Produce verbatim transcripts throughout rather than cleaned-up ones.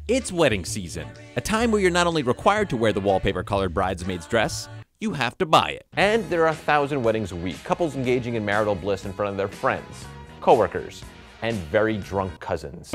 It's wedding season, a time where you're not only required to wear the wallpaper-colored bridesmaid's dress, you have to buy it. And there are a thousand weddings a week, couples engaging in marital bliss in front of their friends, coworkers, and very drunk cousins.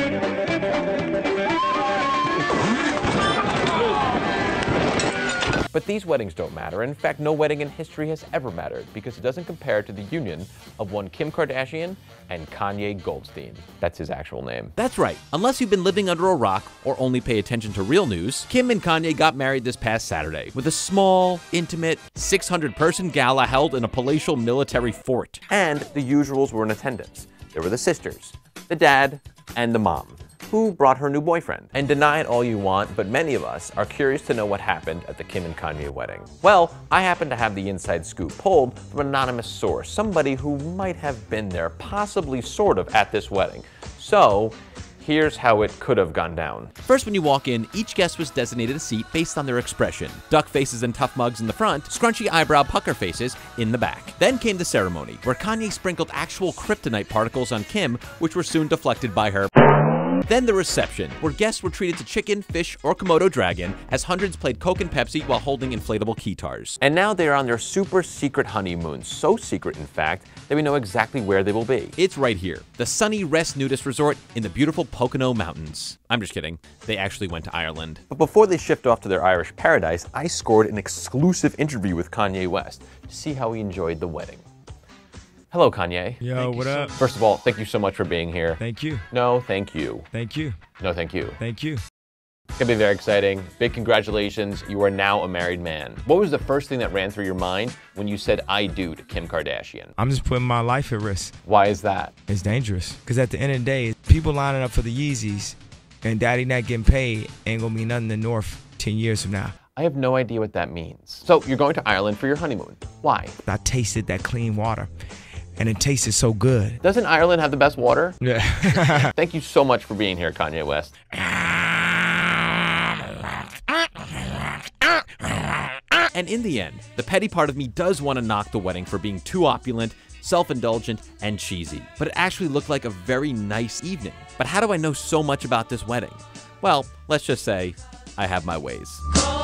But these weddings don't matter. In fact, no wedding in history has ever mattered because it doesn't compare to the union of one Kim Kardashian and Kanye Goldstein. That's his actual name. That's right. Unless you've been living under a rock or only pay attention to real news, Kim and Kanye got married this past Saturday with a small, intimate, six hundred person gala held in a palatial military fort. And the usuals were in attendance. There were the sisters, the dad, and the mom, who brought her new boyfriend. And deny it all you want, but many of us are curious to know what happened at the Kim and Kanye wedding. Well, I happen to have the inside scoop pulled from an anonymous source, somebody who might have been there, possibly sort of, at this wedding. So, here's how it could have gone down. First, when you walk in, each guest was designated a seat based on their expression. Duck faces and tough mugs in the front, scrunchy eyebrow pucker faces in the back. Then came the ceremony, where Kanye sprinkled actual kryptonite particles on Kim, which were soon deflected by her. Then the reception, where guests were treated to chicken, fish, or Komodo dragon, as hundreds played Coke and Pepsi while holding inflatable keytars. And now they are on their super secret honeymoon, so secret in fact, that we know exactly where they will be. It's right here, the Sunny Rest Nudist Resort in the beautiful Pocono Mountains. I'm just kidding, they actually went to Ireland. But before they shift off to their Irish paradise, I scored an exclusive interview with Kanye West to see how he enjoyed the wedding. Hello, Kanye. Yo, what up? First of all, thank you so much for being here. Thank you. No, thank you. Thank you. No, thank you. Thank you. It's gonna be very exciting. Big congratulations. You are now a married man. What was the first thing that ran through your mind when you said I do to Kim Kardashian? I'm just putting my life at risk. Why is that? It's dangerous. Because at the end of the day, people lining up for the Yeezys and daddy not getting paid ain't gonna be nothing in the North ten years from now. I have no idea what that means. So you're going to Ireland for your honeymoon. Why? I tasted that clean water. And it tasted so good. Doesn't Ireland have the best water? Yeah. Thank you so much for being here, Kanye West. And in the end, the petty part of me does want to knock the wedding for being too opulent, self-indulgent, and cheesy. But it actually looked like a very nice evening. But how do I know so much about this wedding? Well, let's just say I have my ways.